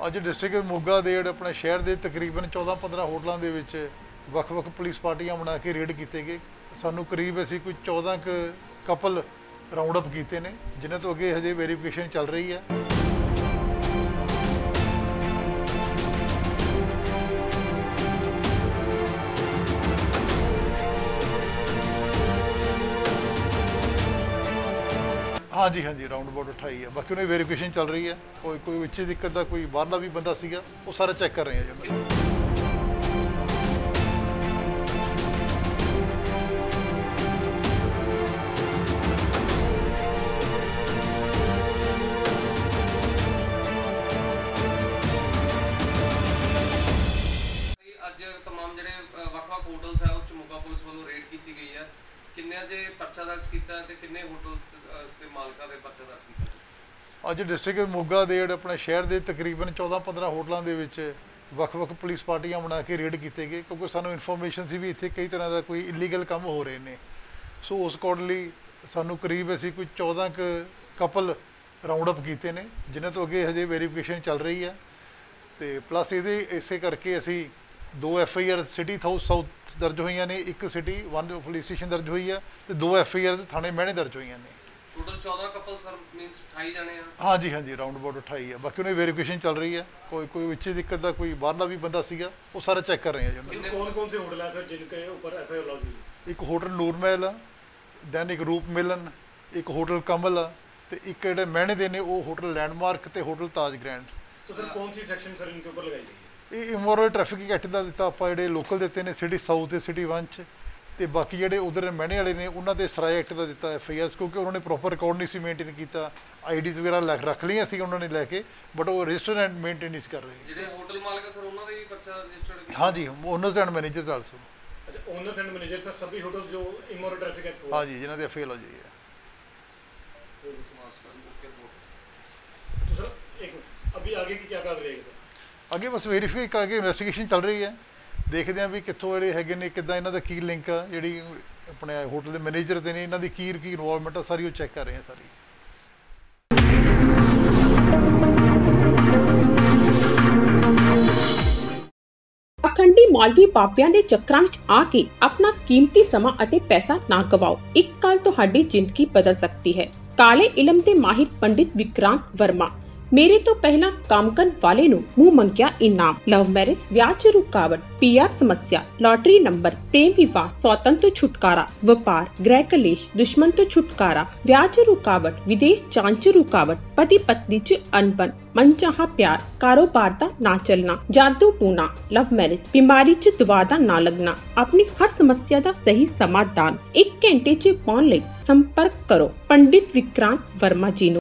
ਅੱਜ ਡਿਸਟ੍ਰਿਕਟ ਮੋਗਾ ਦੇ ਆਪਣੇ ਸ਼ਹਿਰ ਦੇ ਤਕਰੀਬਨ 14-15 ਹੋਟਲਾਂ ਦੇ ਵਿੱਚ ਵੱਖ-ਵੱਖ ਪੁਲਿਸ ਪਾਰਟੀਆਂ ਬਣਾ ਕੇ ਰੇਡ ਕੀਤੇ ਗਏ। ਸਾਨੂੰ ਕਰੀਬ ਅਸੀਂ ਕੋਈ 14 ਕਪਲ ਰਾਉਂਡ ਅਪ ਕੀਤੇ ਨੇ, ਜਿਨ੍ਹਾਂ ਤੋਂ ਅੱਗੇ ਹਜੇ ਵੈਰੀਫਿਕੇਸ਼ਨ ਚੱਲ ਰਹੀ ਹੈ। हाँ जी राउंड अबाउट 28 है, बाकी उन्हें वेरीफिकेशन चल रही है। कोई विच दिक्कत का कोई बाहरला भी बंदा सीगा, वो सारा चेक कर रहे हैं जी। ਅੱਜ तमाम ਜਿਹੜੇ ਵੱਖ-ਵੱਖ ਹੋਟਲਸ ਹੈ ਉਹ ਚ ਮੋਗਾ ਪੁਲਿਸ ਵੱਲੋਂ ਰੇਡ ਕੀਤੀ ਗਈ ਹੈ। ਕਿੰਨੇ ਜੇ ਪਰਚਾ ਦਰਜ ਕੀਤਾ ਤੇ ਕਿੰਨੇ ਹੋਟਲਸ ਸੇ ਮਾਲਕਾਂ ਦੇ ਪਰਚਾ ਦਰਜ ਕੀਤਾ? ਅੱਜ ਡਿਸਟ੍ਰਿਕਟ ਮੋਗਾ ਦੇ ਆਪਣੇ ਸ਼ਹਿਰ ਦੇ ਤਕਰੀਬਨ 14-15 ਹੋਟਲਾਂ ਦੇ ਵਿੱਚ ਵੱਖ-ਵੱਖ ਪੁਲਿਸ ਪਾਰਟੀਆਂ ਬਣਾ ਕੇ ਰੇਡ ਕੀਤੇ ਗਏ, ਕਿਉਂਕਿ ਸਾਨੂੰ ਇਨਫੋਰਮੇਸ਼ਨ ਸੀ ਵੀ ਇੱਥੇ ਕਈ ਤਰ੍ਹਾਂ ਦਾ ਕੋਈ ਇਲੀਗਲ ਕੰਮ ਹੋ ਰਹੇ ਨੇ। ਸੋ ਉਸ ਅਕੋਰਡਿੰਗਲੀ ਸਾਨੂੰ ਕਰੀਬ ਅਸੀਂ ਕੋਈ 14 ਕਪਲ ਰਾਉਂਡ ਅਪ ਕੀਤੇ ਨੇ, ਜਿਨ੍ਹਾਂ ਤੋਂ ਅੱਗੇ ਹਜੇ ਵੈਰੀਫਿਕੇਸ਼ਨ ਚੱਲ ਰਹੀ ਹੈ। ਤੇ ਪਲੱਸ ਇਹਦੇ ਇਸੇ ਕਰਕੇ ਅਸੀਂ 2 FIR ਸਿਟੀ ਸਾਊਥ ਦਰਜ ਹੋਈਆਂ ਨੇ, 1 ਸਿਟੀ 1 ਪੁਲਿਸ ਸਟੇਸ਼ਨ ਦਰਜ ਹੋਈ ਹੈ ਤੇ 2 FIR ਥਾਣੇ ਮਹਿਣੇ ਦਰਜ ਹੋਈਆਂ ਨੇ। ਟੋਟਲ 14 ਕਪਲ ਸਰ ਮੀਨਸ 28 ਜਣੇ ਆ। हाँ जी राउंड अबाउट 28 है, बाकी उन्हें वेरीफिकेशन चल रही है। कोई विच दिक्कत का कोई बाहरला भी बंदा सीगा, वो सारा चेक कर रहे हैं जी। कौन से होटल है सर जिनके ऊपर FIR लॉन्च हुई? एक होटल नूर महल है, दैन एक रूप मिलन, एक होटल कमल है, तो एक ਜਿਹੜੇ ਮਹਿਣੇ ਦੇ ਨੇ ਉਹ ਹੋਟਲ ਲੈਂਡਮਾਰਕ ਤੇ ਹੋਟਲ ਤਾਜ ਗ੍ਰੈਂਡ। तो सर कौन सी सेक्शन सर इनके ऊपर लगाई गई है? ਇਹ ਇਮੋਰਲ ਟ੍ਰੈਫਿਕਿੰਗ ਐਕਟ ਦਾ ਦਿੱਤਾ ਆਪਾਂ, ਜਿਹੜੇ ਲੋਕਲ ਦਿੱਤੇ ਨੇ ਸਿਟੀ ਸਾਊਥ ਤੇ ਸਿਟੀ 1 ਚ, ਤੇ ਬਾਕੀ ਜਿਹੜੇ ਉਧਰ ਮਹਿਣੇ ਵਾਲੇ ਨੇ ਉਹਨਾਂ ਤੇ ਸਰਾਏ ਐਕਟ ਦਾ ਦਿੱਤਾ FIRs, ਕਿਉਂਕਿ ਉਹਨਾਂ ਨੇ ਪ੍ਰੋਪਰ ਰਿਕਾਰਡ ਨਹੀਂ ਸੀ ਮੇਨਟੇਨ ਕੀਤਾ। IDs ਵਗੈਰਾ ਰੱਖ ਲਈਆਂ ਸੀ ਉਹਨਾਂ ਨੇ ਲੈ ਕੇ, ਬਟ ਉਹ ਰਜਿਸਟਰ ਐਂਡ ਮੇਨਟੇਨ ਨਹੀਂ ਕਰ ਰਹੇ। ਜਿਹੜੇ ਹੋਟਲ ਮਾਲਕ ਸਰ ਉਹਨਾਂ ਦੇ ਵੀ ਪਰਚਾ ਰਜਿਸਟਰਡ ਕੀਤਾ? हाँ जी, ओनर्स एंड मैनेजर्स आल्सो। अच्छा, ओनर्स एंड मैनेजर्स सर सभी होटल जो इमोरल ट्रैफिक एक्ट हाँ जी, जिन्होंने FIR हो जाइए। तो सर एक अभी आगे की क्या कार्रवाई रहेगी सर? ਅੱਗੇ ਬਸ ਵੈਰੀਫਾਈ ਕਰਕੇ ਇਨਵੈਸਟੀਗੇਸ਼ਨ ਚੱਲ ਰਹੀ ਹੈ। ਦੇਖਦੇ ਹਾਂ ਵੀ ਕਿੱਥੋਂ ਜਿਹੜੇ ਹੈਗੇ ਨੇ, ਕਿੱਦਾਂ ਇਹਨਾਂ ਦਾ ਕੀ ਲਿੰਕ ਆ, ਜਿਹੜੀ ਆਪਣੇ ਹੋਟਲ ਦੇ ਮੈਨੇਜਰ ਤੇ ਨੇ ਇਹਨਾਂ ਦੀ ਕੀ ਇਨਵੋਲਵਮੈਂਟ ਆ, ਸਾਰੀ ਉਹ ਚੈੱਕ ਕਰ ਰਹੇ ਹਾਂ ਸਾਰੀ। ਪਾਖੰਡੀ ਮੌਲਵੀ ਬਾਬਿਆਂ ਦੇ ਚੱਕਰਾਂ ਵਿੱਚ ਆ ਕੇ ਆਪਣਾ ਕੀਮਤੀ ਸਮਾਂ ਅਤੇ ਪੈਸਾ ਨਾ ਗਵਾਓ। ਇੱਕ ਕੱਲ ਤੁਹਾਡੀ ਜ਼ਿੰਦਗੀ ਬਦਲ ਸਕਦੀ ਹੈ। ਕਾਲੇ ਇਲਮ ਦੇ ਮਾਹਿਰ ਪੰਡਿਤ ਵਿਕਰਾਂਤ ਵਰਮਾ। ਮੇਰੇ ਤੋਂ ਪਹਿਲਾਂ ਕੰਮ ਕਰਨ ਵਾਲੇ ਨੂੰ ਮੂੰਹ ਮੰਗਿਆ ਇਨਾਮ, ਲਵ ਮੈਰਿਜ, ਵਿਆਹ 'ਚ ਰੁਕਾਵਟ, PR ਸਮੱਸਿਆ, ਲਾਟਰੀ ਨੰਬਰ, ਪ੍ਰੇਮ ਵਿਵਾਹ, ਸੌਤਨ ਤੋਂ ਛੁਟਕਾਰਾ, ਵਪਾਰ, ਗ੍ਰਹਿ ਕਲੇਸ਼, ਦੁਸ਼ਮਣ ਤੋਂ ਛੁਟਕਾਰਾ, ਵਿਆਹ 'ਚ ਰੁਕਾਵਟ, ਵਿਦੇਸ਼ ਜਾਣ 'ਚ ਰੁਕਾਵਟ, ਪਤੀ ਪਤਨੀ 'ਚ ਅਣਬਣ, ਮਨਚਾਹਾ ਪਿਆਰ, ਕਾਰੋਬਾਰ ਦਾ ਨਾ ਚੱਲਣਾ, ਜਾਦੂ ਟੂਣਾ, ਲਵ ਮੈਰਿਜ, ਬਿਮਾਰੀ 'ਚ ਦਵਾ ਦਾ ਨਾ ਲੱਗਣਾ, ਆਪਣੀ ਹਰ ਸਮੱਸਿਆ ਦਾ ਸਹੀ ਸਮਾਧਾਨ 1 ਘੰਟੇ 'ਚ ਪਾਉਣ ਲਈ ਸੰਪਰਕ ਕਰੋ ਪੰਡਿਤ ਵਿਕਰਾਂਤ ਵਰਮਾ ਜੀ ਨੂੰ।